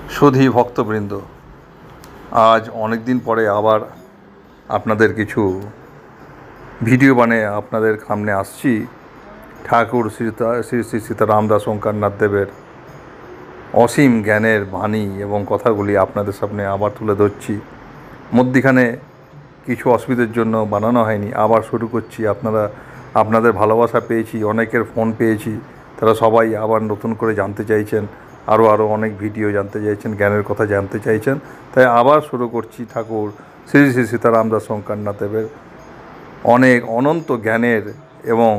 সুধী ভক্তবৃন্দ, আজ অনেক দিন পরে আবার আপনাদের কিছু ভিডিও বানিয়ে আপনাদের সামনে আসছি। ঠাকুর শ্রী শ্রী সীতারামদাস ওঙ্কারনাথ দেবের অসীম জ্ঞানের বাণী এবং কথাগুলি আপনাদের সামনে আবার তুলে ধরছি। মধ্যিখানে কিছু অসুবিধার জন্য বানানো হয়নি, আবার শুরু করছি। আপনাদের ভালোবাসা পেয়েছি, অনেকের ফোন পেয়েছি, তারা সবাই আবার নতুন করে জানতে চাইছেন, আরও অনেক ভিডিও জানতে চাইছেন, জ্ঞানের কথা জানতে চাইছেন। তাই আবার শুরু করছি ঠাকুর শ্রী শ্রী সীতারামদাস ওঙ্কারনাথ দেবের অনেক অনন্ত জ্ঞানের এবং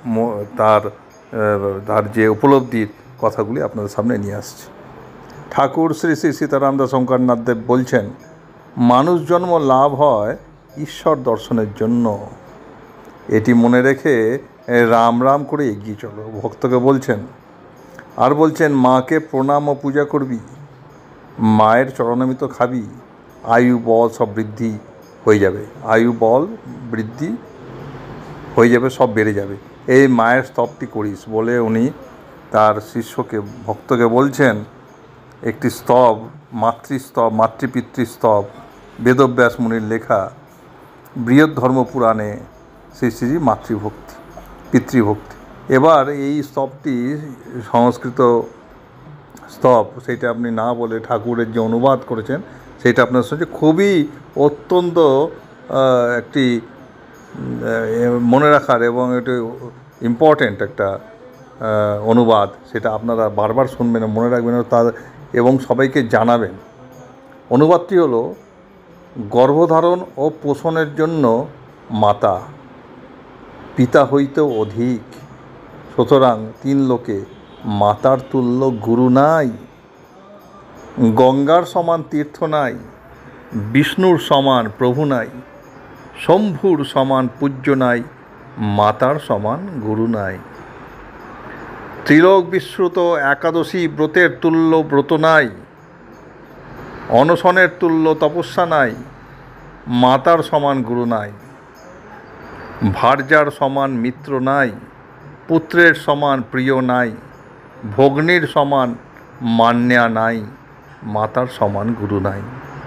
তার যে উপলব্ধির কথাগুলি আপনাদের সামনে নিয়ে আসছি। ঠাকুর শ্রী শ্রী সীতারামদাস ওঙ্কারনাথ দেব বলছেন, মানুষ জন্ম লাভ হয় ঈশ্বর দর্শনের জন্য। এটি মনে রেখে রাম রাম করে এগিয়ে চলো, ভক্তকে বলছেন। আর বলছেন, মাকে প্রণাম ও পূজা করবি, মায়ের চরণামৃত খাবি, আয়ু বল সব বৃদ্ধি হয়ে যাবে, আয়ু বল বৃদ্ধি হয়ে যাবে, সব বেড়ে যাবে। এই মায়ের স্তবটি করিস বলে উনি তার শিষ্যকে, ভক্তকে বলছেন। একটি স্তব, মাতৃস্তব, মাতৃপিতৃস্তব, বেদব্যাস মুনির লেখা বৃহদ্ধর্ম পুরাণে শ্রী শ্রী মাতৃভক্তি, পিতৃভক্তি। এবার এই স্তবটি সংস্কৃত স্তব, সেটা আপনি না বলে ঠাকুরের যে অনুবাদ করেছেন সেটা আপনার সঙ্গে খুবই অত্যন্ত একটি মনে রাখার এবং একটি ইম্পর্ট্যান্ট একটা অনুবাদ। সেটা আপনারা বারবার শুনবেন, মনে রাখবেন এবং সবাইকে জানাবেন। অনুবাদটি হলো, গর্ভধারণ ও পোষণের জন্য মাতা, পিতা হইতেও অধিক, সুতরাং তিন লোকে মাতার তুল্য গুরু নাই। গঙ্গার সমান তীর্থ নাই, বিষ্ণুর সমান প্রভু নাই, শম্ভুর সমান পূজ্য নাই, মাতার সমান গুরু নাই। ত্রিলোক বিশ্রুত একাদশী ব্রতের তুল্য ব্রত নাই, অনশনের তুল্য তপস্যা নাই, মাতার সমান গুরু নাই। ভার্যার সমান মিত্র নাই, পুত্রের সমান প্রিয় নাই, ভগ্নীর সমান মান্যা নাই, মাতার সমান গুরু নাই।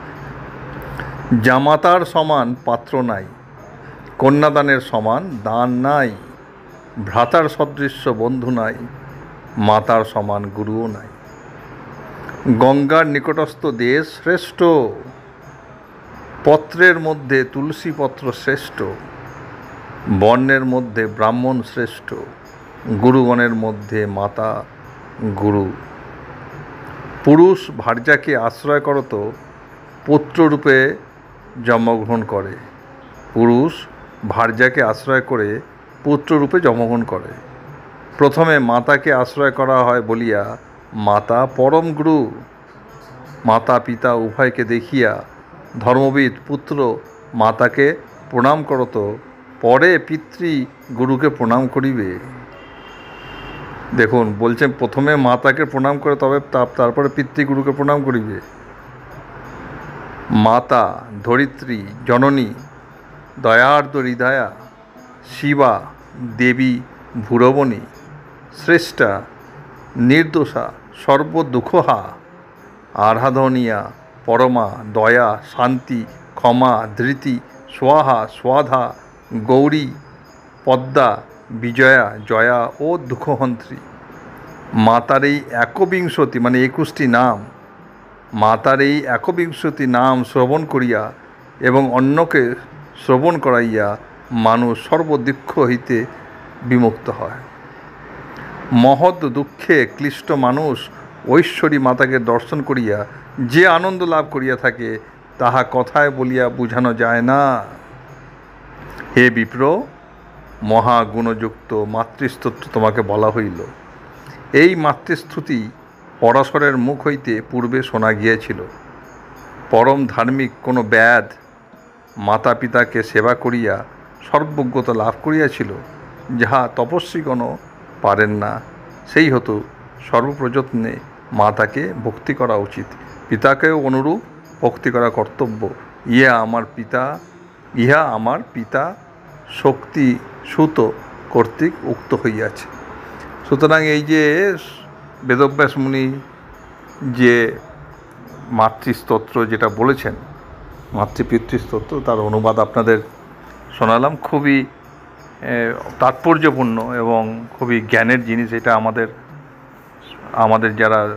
জামাতার সমান পাত্র নাই, কন্যাদানের সমান দান নাই, ভ্রাতার সদৃশ্য বন্ধু নাই, মাতার সমান গুরুও নাই। গঙ্গার নিকটস্থ দেশ শ্রেষ্ঠ, পত্রের মধ্যে তুলসী পত্র শ্রেষ্ঠ, বর্ণের মধ্যে ব্রাহ্মণ শ্রেষ্ঠ, গুরুগণের মধ্যে মাতা গুরু। পুরুষ ভার্যাকে আশ্রয় করত পুত্ররূপে জন্মগ্রহণ করে, পুরুষ ভার্যাকে আশ্রয় করে পুত্ররূপে জন্মগ্রহণ করে। প্রথমে মাতাকে আশ্রয় করা হয় বলিয়া মাতা পরম গুরু। মাতা পিতা উভয়কে দেখিয়া ধর্মবিদ পুত্র মাতাকে প্রণাম করত, পরে পিতৃ গুরুকে প্রণাম করিবে। দেখুন, বলছেন প্রথমে মাতাকে প্রণাম করে তবে তারপরে পিতৃগুরুকে প্রণাম করিবে। মাতা ধরিত্রী জননী, দয়ার্দ হৃদয়া, শিবা দেবী ভুরবনী, শ্রেষ্ঠা নির্দোষা সর্বদুঃখহা, আরাধনীয়া পরমা, দয়া শান্তি ক্ষমা ধৃতি স্বাহা স্বাধা, গৌরী পদ্মা বিজয়া জয়া ও দুঃখহন্ত্রী। মাতার এই একবিংশতি মানে 21টি নাম, মাতার এই একবিংশতি নাম শ্রবণ করিয়া এবং অন্যকে শ্রবণ করাইয়া মানুষ সর্বদুঃখ হইতে বিমুক্ত হয়। মহৎ দুঃখে ক্লিষ্ট মানুষ ঐশ্বরী মাতাকে দর্শন করিয়া যে আনন্দ লাভ করিয়া থাকে, তাহা কথায় বলিয়া বুঝানো যায় না। হে বিপ্র, মহাগুণযুক্ত মাতৃস্তোত্র তোমাকে বলা হইল। এই মাতৃস্তুতি পরাশরের মুখ হইতে পূর্বে শোনা গিয়েছিল। পরম ধার্মিক কোনো ব্যাধ মাতা পিতাকে সেবা করিয়া সর্বজ্ঞতা লাভ করিয়াছিল, যাহা তপস্বীগণও পারেন না। সেই হতো সর্বপ্রযত্নে মাতাকে ভক্তি করা উচিত, পিতাকেও অনুরূপ ভক্তি করা কর্তব্য। ইহা আমার পিতা শক্তি সুত কর্তৃক উক্ত হইয়াছে। সুতরাং এই যে বেদব্যাস মুনি যে মাতৃস্তোত্র যেটা বলেছেন, মাতৃপিতৃস্তোত্র, তার অনুবাদ আপনাদের শোনালাম। খুবই তাৎপর্যপূর্ণ এবং খুবই জ্ঞানের জিনিস। এটা আমাদের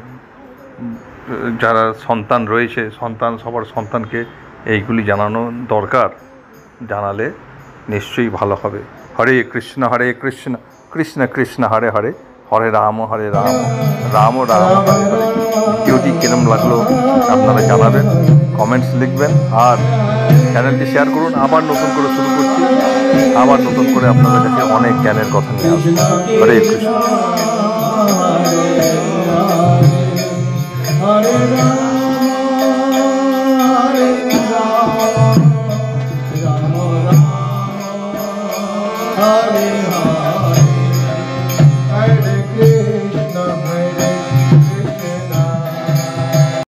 যারা সন্তান রয়েছে, সবার সন্তানকে এইগুলি জানানো দরকার। জানালে নিশ্চয়ই ভালো হবে। হরে কৃষ্ণ কৃষ্ণ কৃষ্ণ হরে হরে, হরে রাম রাম রাম হরে হরে। ভিডিওটি কিরম লাগলো আপনারা জানাবেন, কমেন্টস লিখবেন, আর চ্যানেলটি শেয়ার করুন। আবার নতুন করে শুরু করছি, আবার নতুন করে আপনাদের কাছে অনেক জ্ঞানের কথা নিয়ে আসবো। হরে কৃষ্ণ।